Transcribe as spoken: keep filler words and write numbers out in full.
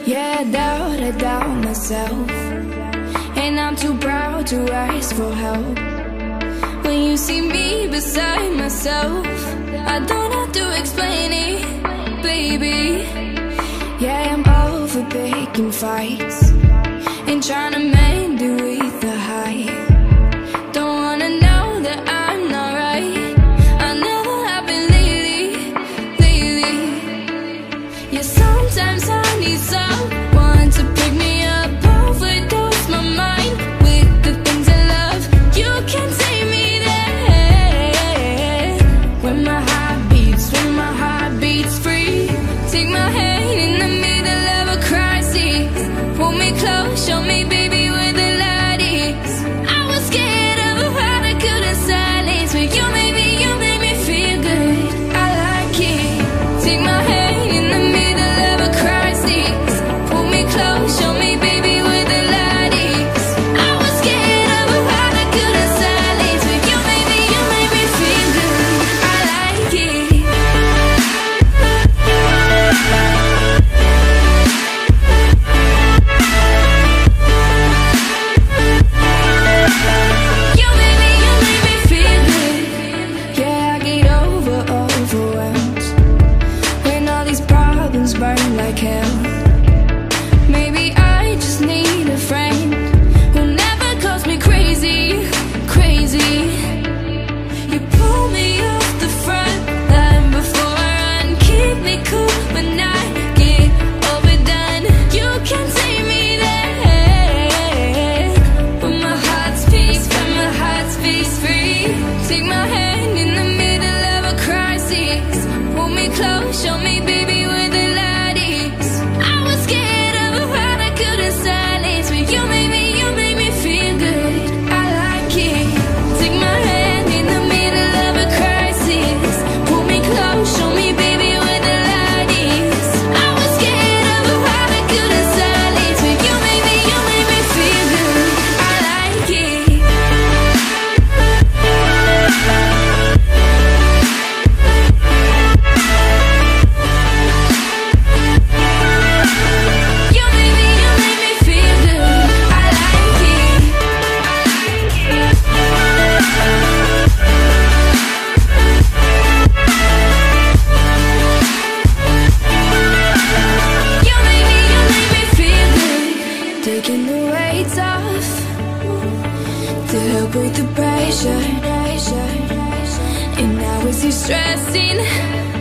Yeah, I doubt, I doubt myself, and I'm too proud to ask for help. When you see me beside myself, I don't have to explain it, baby. Yeah, I'm over picking fights and trying to mend it with the height. Don't wanna know that I'm not right. I never have been lately, lately. Yeah, sometimes I need someone to pick me up, overdose my mind with the things I love. You can take me there when my heart beats, when my heart beats free. Take my hand in the middle of a crisis, pull me close, show me, baby, where the light is. I was scared of a heart I couldn't silence, but you made me, you made me feel good. I like it. Take my hand in the middle of a crisis, pull me close, show me, baby, where the light is. I was scared of a heart I couldn't silence, but you made me, you made me feel good. I like it. You made me, you made me feel good. Yeah, I get over, overwhelmed when all these problems burn like hell. Maybe I just need a friend who never calls me crazy, crazy. You pull me off the front line before I run, keep me cool when I get overdone. You can take me there when my heart's peace, when my heart's peace free. Take my hand in the middle of a crisis, pull me close, show me, baby, where the light is. I was scared of a heart I couldn't silence, but you made me, you made me feel good. I like it. Take my hand in the middle of a crisis, pull me close, show me, baby, where the light is. I was scared of a heart I couldn't silence, but you made me, you made me feel good. I like it. You made me, you made me feel good. I like it. You made me, you made me feel good. Taking the weights off to help with the pressure, and now it's you stressing.